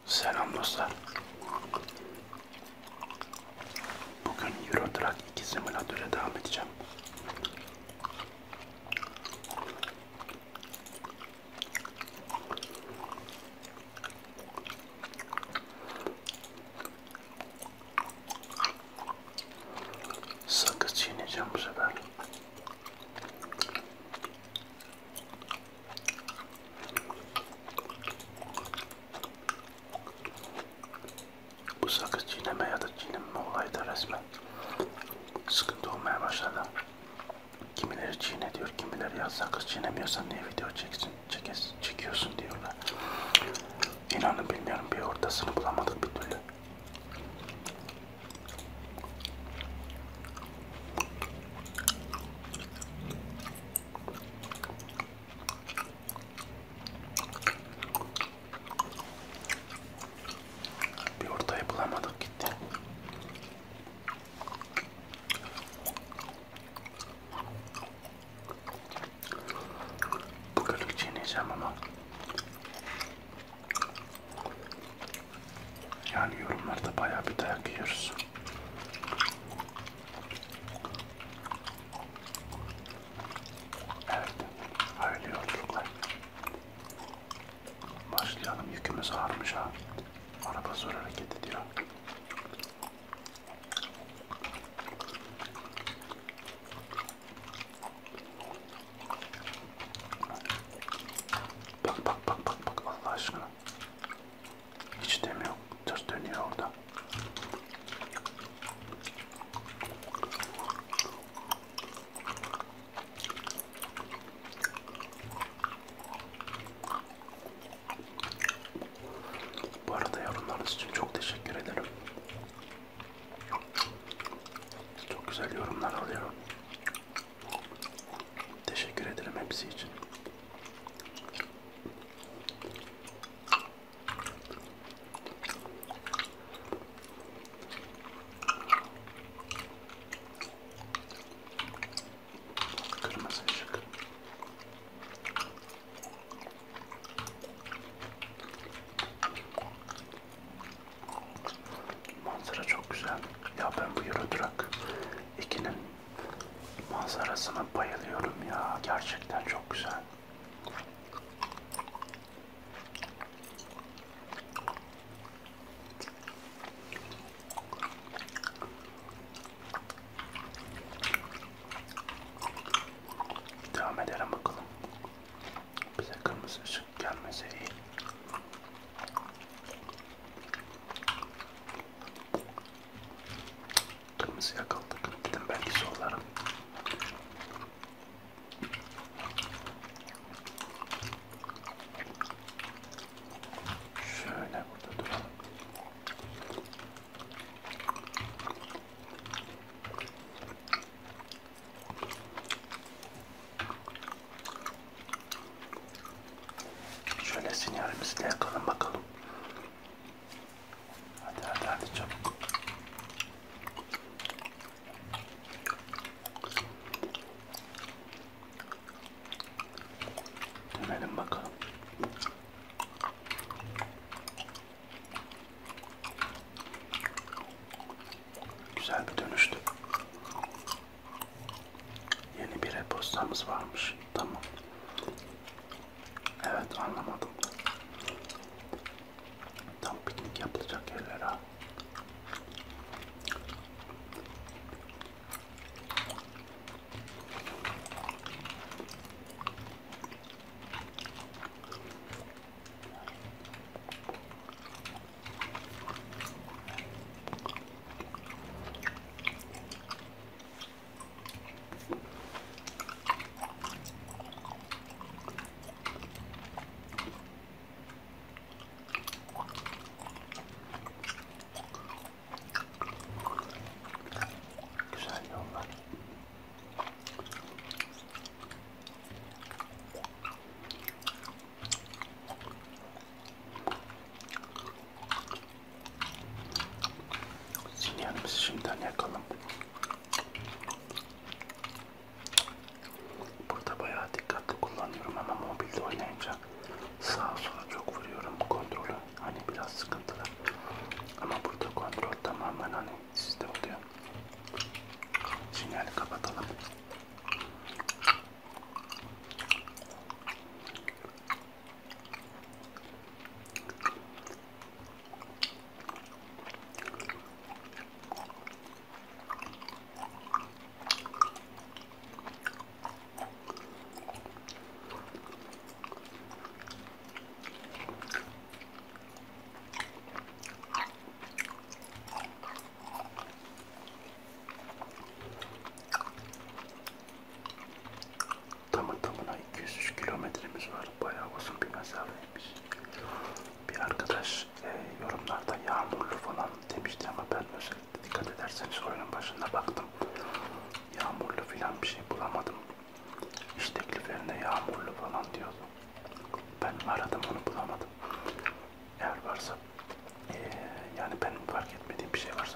Selam dostlar. Bugün Euro Truck 2 simülatöre devam edeceğim. Sakız çiğneyeceğim bu sefer. Bu sakız çiğneme ya da çiğneme olayı da resmen sıkıntı olmaya başladı. Kimileri çiğne diyor, kimileri ya sakız çiğnemiyorsan niye video çekiyorsun diyorlar. İnanın bilmiyorum, bir ortasını bulamadık bir türlü. Bir ortayı bulamadık gitti. Bu bölük çiğneyeceğim ama yani yorumlarda bayağı bir dayak yiyoruz. Evet, hayırlı yolculuklar. Başlayalım, yükümüz ağırmış ha. Araba zor hareket ediyor. Bak bak bak bak bak Allah aşkına. Hiç demiyor, ters dönüyor orada. Bu arada yorumlarınız için çok teşekkür ederim. Çok güzel yorumlar alıyorum. Teşekkür ederim hepsi için. Kırmızı ışık. Manzara çok güzel. Ya ben bu Euro Truck 2'nin manzarasına bayılıyorum ya. Gerçekten çok güzel. Devam edelim bakalım. Bize kırmızı ışık gelmese iyi. Kırmızıya kaldık. Dedim belki sollarım. Şöyle burada duralım. Şöyle sinyalimizi de yakalım bakalım. Hadi hadi hadi çabuk. Dönelim bakalım. Güzel bir dönüştü. Yeni bir e-postamız varmış. Tamam. Evet, anlamadım. Tam piknik yapılacak yerler ha.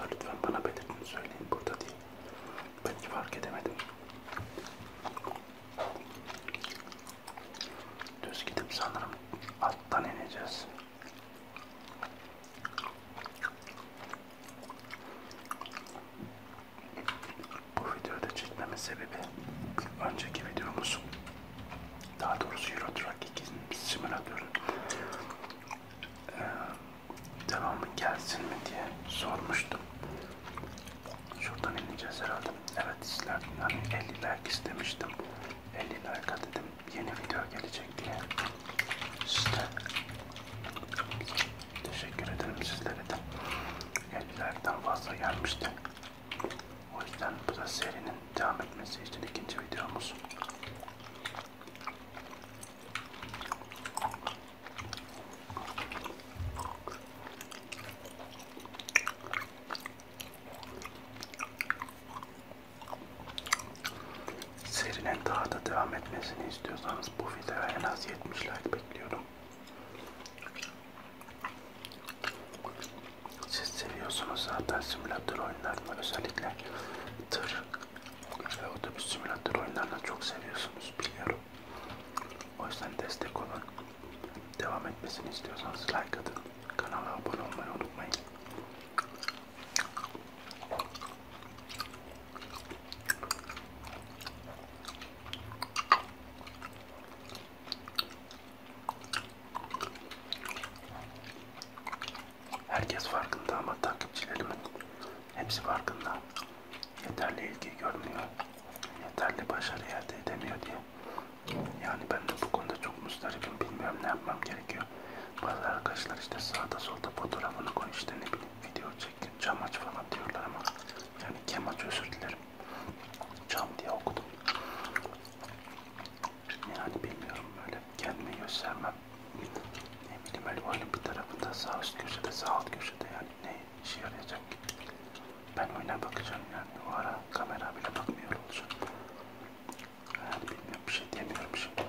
lütfen bana belirtin, söyleyin burada diye. Belki fark edemedim. Düz gidip sanırım alttan ineceğiz. Bu videoyu da çekmemin sebebi önceki videomuz, daha doğrusu Euro Truck 2'nin simülatörün devamı gelsin mi diye sormuştum. Şuradan ineceğiz herhalde. Evet, sizler hani 50 like istemiştim. 50 like dedim, yeni video gelecek diye. Size teşekkür ederim, sizlere de 50 like'dan fazla gelmişti. O yüzden bu da serinin devam etmesi için ikinci videomuz. Serinin daha da devam etmesini istiyorsanız bu videoya en az 70 like bekliyorum. Siz seviyorsunuz zaten simülatör oyunlarını, özellikle tır ve otobüs simülatör oyunlarını çok seviyorsunuz, biliyorum. O yüzden destek olun. Devam etmesini istiyorsanız like atın. Kanala abone olmayı unutmayın. Herkes farkında ama takipçilerimin hepsi farkında. Yeterli ilgi görmüyor, yeterli başarı elde edemiyor diye. Yani ben de bu konuda çok muzdaribim, bilmiyorum ne yapmam gerekiyor. Bazı arkadaşlar işte sağda solda fotoğrafını koy, işte ne bileyim video çekin, cam aç falan diyorlar ama yani kem aç, özür dilerim. Cam diye okudum. Yani bilmiyorum, böyle kendimi göstermem. Ne bileyim, öyle oyunun bir tarafında sağ üst köşede, sağ alt köşede, yani ne işe yarayacak? Ben oyuna bakacağım yani, o ara kamera bile bakmıyor olacağım. Yani bilmiyorum, bir şey diyemiyorum şimdi.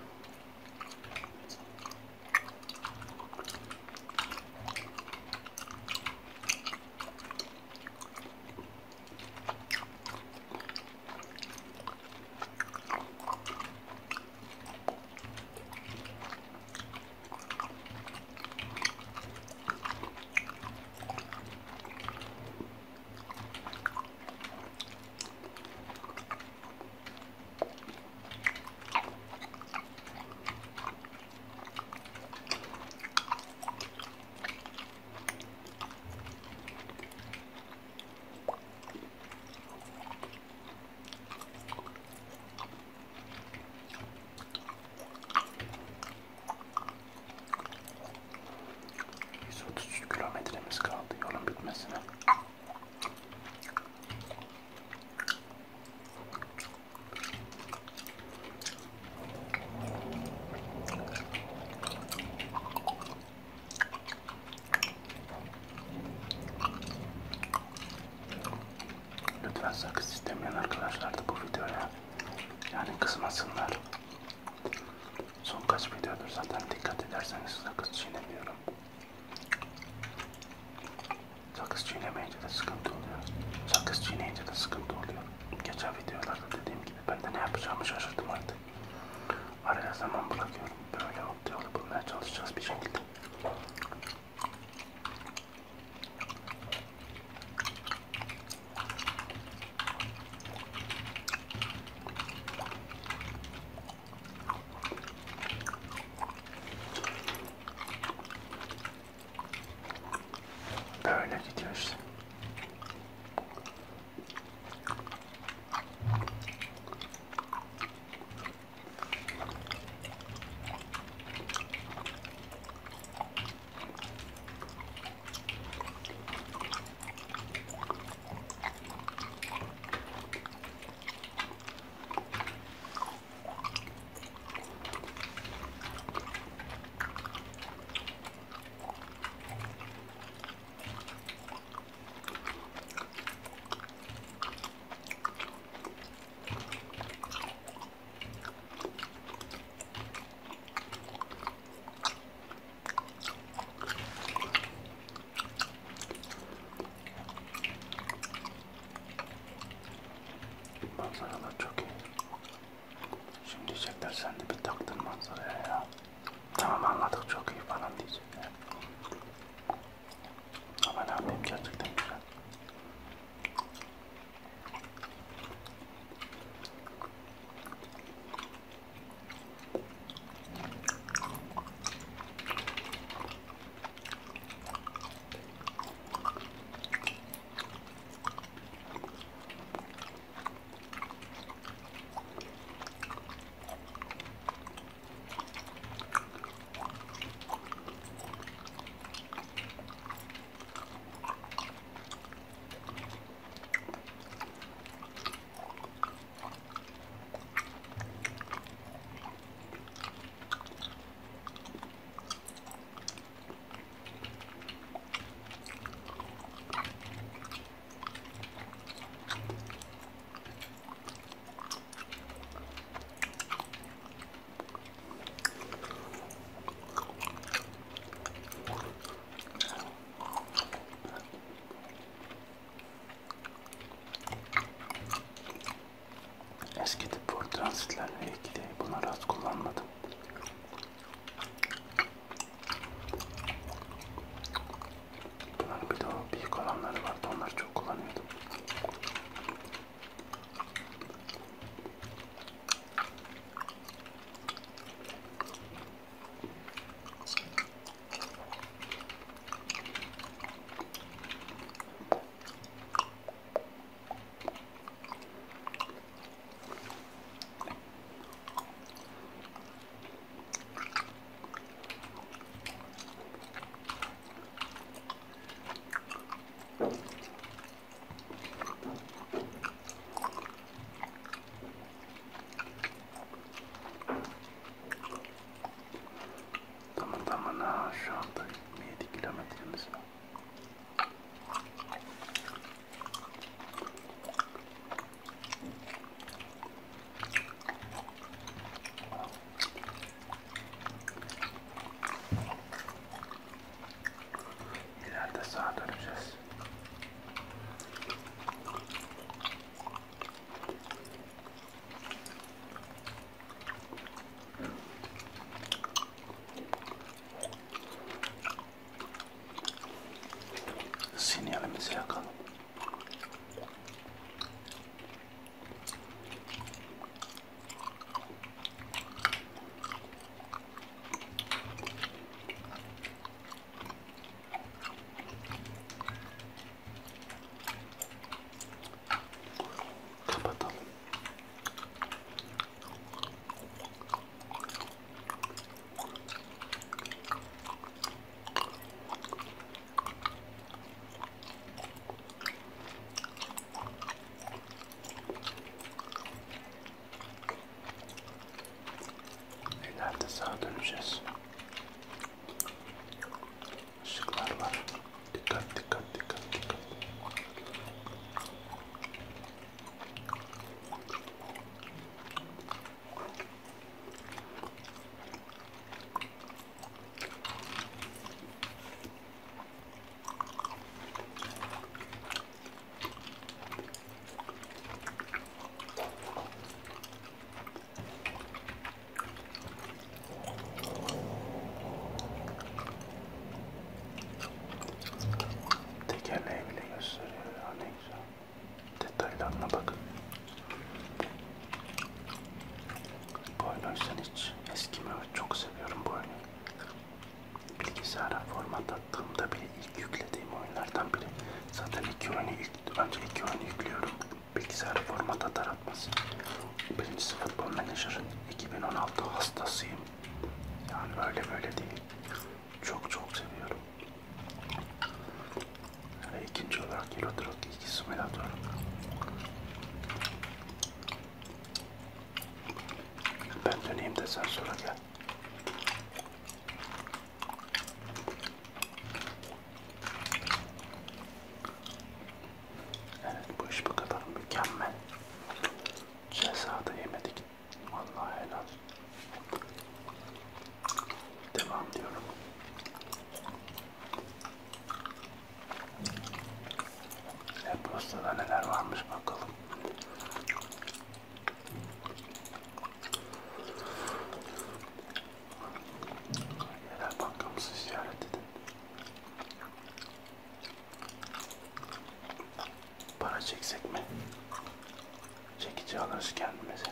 Kilometremiz kaldı yolun bitmesine. Lütfen sakız istemeyen arkadaşlar da bu videoya yani kızmasınlar. Son kaç videodur zaten dikkat ederseniz sakız çiğnemiyorum. Sakız çiğnemeyince de sıkıntı oluyor. Sakız çiğneyince de sıkıntı oluyor. Geçen videolarda dediğim gibi ben de ne yapacağımı şaşırdım artık. Araya zaman bırakıyorum. Böyle mutlu yolu bulmaya çalışacağız bir şekilde. Böyle gidiyor işte. kilometremiz var. İleride sağa döneceğiz. Sinyalimizi yakalım. Kapatalım. İleride sağa döneceğiz. Işıklar var. Dikkat dikkat dikkat dikkat. Tekerleği bile gösteriyor ya, ne güzel. Detaylarına bakın. Bu oyunu oysan hiç eskimiyor. Çok seviyorum bu oyunu. Bilgisayara format attığımda bile ilk yüklediğim oyunlardan biri. Zaten önce iki oyunu yüklüyorum. Bilgisayara format atar atmaz. Birincisi Futbol Manager 2016 hastasıyım. Yani öyle böyle değil. Çok çok seviyorum. Ve ikinci olarak Euro Truck 2 Simulator. Ben döneyim de sen sonra gel. Evet, bu iş bu kadar mükemmel. Ceza da yemedik. Vallahi helal. Devam diyorum. E-postada neler varmış bakalım. Yerel bankamızı ziyaret edin. Para çeksek mi? Çekici alırız kendimize.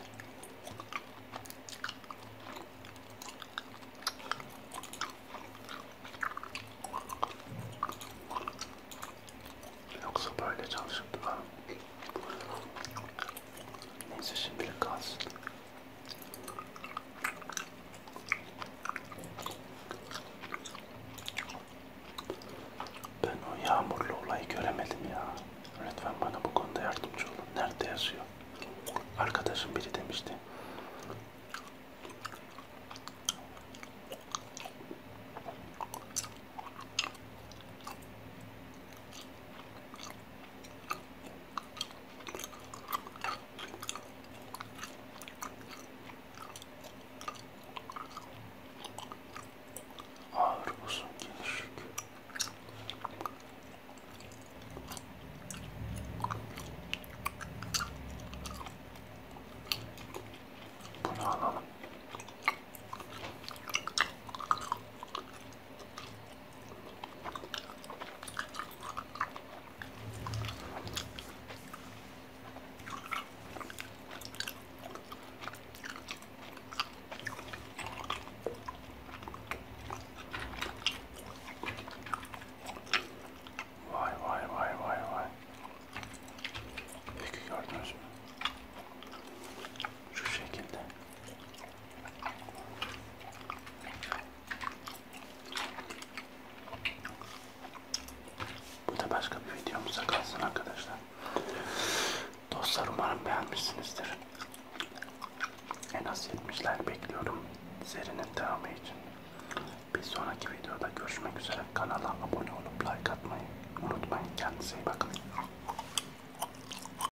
Yoksa böyle çalışıp duralım. Neyse şimdilik kalsın. Ben o yağmurlu olayı göremedim ya. Lütfen bana bu konuda yardımcı olun. Nerede yazıyor? Arkadaşım biri demişti. Ağır, uzun, geniş yük. Bunu alalım. Vay vay vay vay vay. Peki gördünüz mü? Şu şekilde. Bu da başka bir videomuza kalsın arkadaşlar. Dostlar, umarım beğenmişsinizdir. En az 70'ler bekliyorum serinin devamı için. Bir Bir sonraki videoda görüşmek üzere. Kanala abone olup like atmayı unutmayın. Kendinize iyi bakın.